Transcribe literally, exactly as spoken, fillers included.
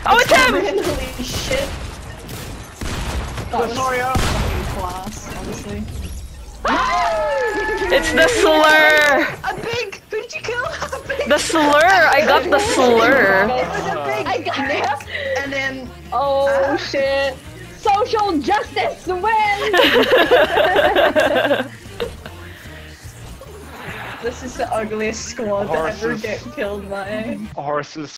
Oh, it's him! Holy shit. That was fucking class, honestly. It's the slur! A big! Who did you kill? A big! The slur! I got the slur! It was a big I got nip, and then... Oh uh, shit! Social justice wins! This is the ugliest squad to ever Horses. get killed by. Horses